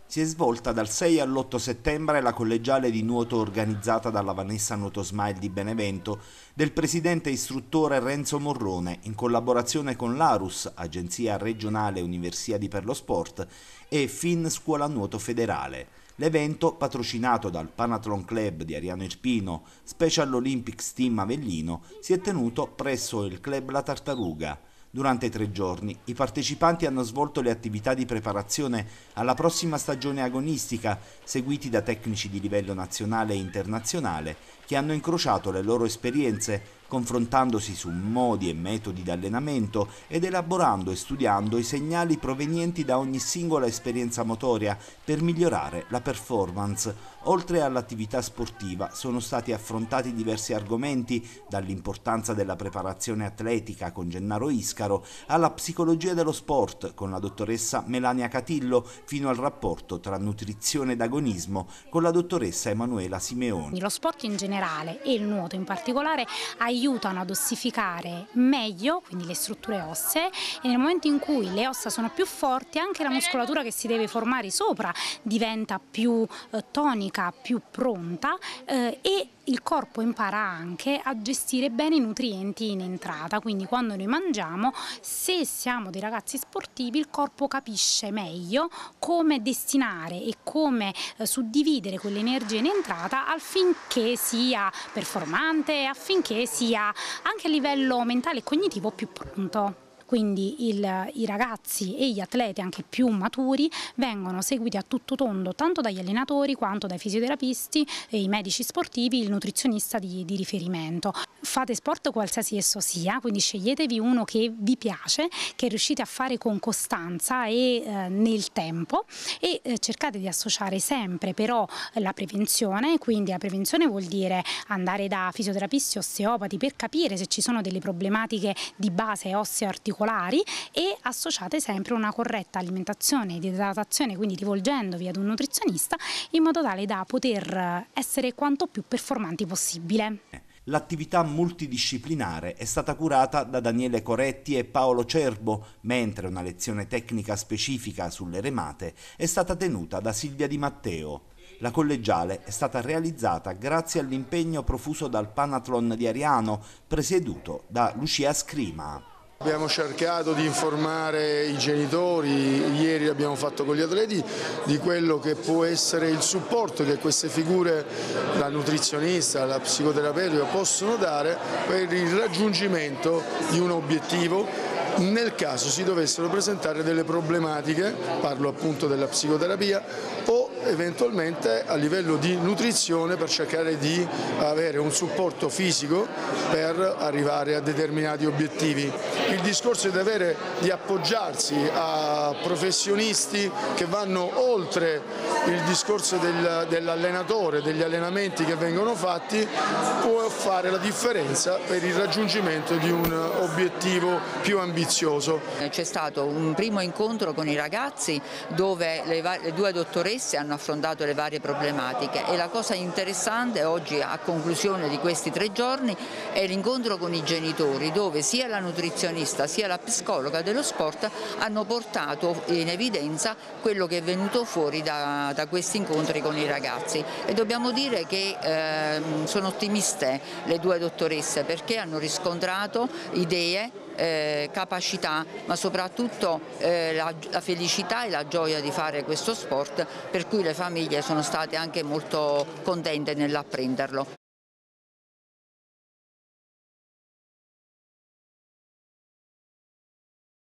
Si è svolta dal 6 all'8 settembre la collegiale di nuoto organizzata dalla Vanessa Nuoto Smile di Benevento del presidente istruttore Renzo Morrone in collaborazione con l'Arus, Agenzia Regionale Universiadi per lo Sport, e FIN Scuola Nuoto Federale. L'evento, patrocinato dal Panathlon Club di Ariano Irpino, Special Olympics Team Avellino, si è tenuto presso il Club La Tartaruga. Durante 3 giorni i partecipanti hanno svolto le attività di preparazione alla prossima stagione agonistica, seguiti da tecnici di livello nazionale e internazionale che hanno incrociato le loro esperienze, confrontandosi su modi e metodi di allenamento ed elaborando e studiando i segnali provenienti da ogni singola esperienza motoria per migliorare la performance. Oltre all'attività sportiva sono stati affrontati diversi argomenti, dall'importanza della preparazione atletica con Gennaro Iscaro alla psicologia dello sport con la dottoressa Melania Catillo, fino al rapporto tra nutrizione ed agonismo con la dottoressa Emanuela Simeoni. Lo sport in generale e il nuoto in particolare aiutano ad ossificare meglio, quindi le strutture ossee, e nel momento in cui le ossa sono più forti anche la muscolatura che si deve formare sopra diventa più tonica, più pronta e il corpo impara anche a gestire bene i nutrienti in entrata, quindi quando noi mangiamo, se siamo dei ragazzi sportivi, il corpo capisce meglio come destinare e come suddividere quell'energia in entrata affinché sia performante e affinché sia anche a livello mentale e cognitivo più pronto. Quindi i ragazzi e gli atleti anche più maturi vengono seguiti a tutto tondo tanto dagli allenatori quanto dai fisioterapisti, e i medici sportivi, il nutrizionista di riferimento. Fate sport qualsiasi esso sia, quindi sceglietevi uno che vi piace, che riuscite a fare con costanza e nel tempo, e cercate di associare sempre però la prevenzione, quindi la prevenzione vuol dire andare da fisioterapisti, osteopati per capire se ci sono delle problematiche di base osseo-articolari, e associate sempre una corretta alimentazione ed idratazione, quindi rivolgendovi ad un nutrizionista in modo tale da poter essere quanto più performanti possibile. L'attività multidisciplinare è stata curata da Daniele Coretti e Paolo Cerbo, mentre una lezione tecnica specifica sulle remate è stata tenuta da Silvia Di Matteo. La collegiale è stata realizzata grazie all'impegno profuso dal Panathlon di Ariano, presieduto da Lucia Scrima. Abbiamo cercato di informare i genitori, ieri l'abbiamo fatto con gli atleti, di quello che può essere il supporto che queste figure, la nutrizionista, la psicoterapeutica, possono dare per il raggiungimento di un obiettivo nel caso si dovessero presentare delle problematiche, parlo appunto della psicoterapia, o eventualmente a livello di nutrizione per cercare di avere un supporto fisico per arrivare a determinati obiettivi. Il discorso è di appoggiarsi a professionisti che vanno oltre il discorso dell'allenatore, degli allenamenti che vengono fatti, può fare la differenza per il raggiungimento di un obiettivo più ambizioso. C'è stato un primo incontro con i ragazzi dove le due dottoresse hanno affrontato le varie problematiche, e la cosa interessante oggi, a conclusione di questi 3 giorni, è l'incontro con i genitori, dove sia la nutrizionista sia la psicologa dello sport hanno portato in evidenza quello che è venuto fuori da questi incontri con i ragazzi, e dobbiamo dire che sono ottimiste le due dottoresse, perché hanno riscontrato idee, capacità, ma soprattutto la felicità e la gioia di fare questo sport, per cui le famiglie sono state anche molto contente nell'apprenderlo.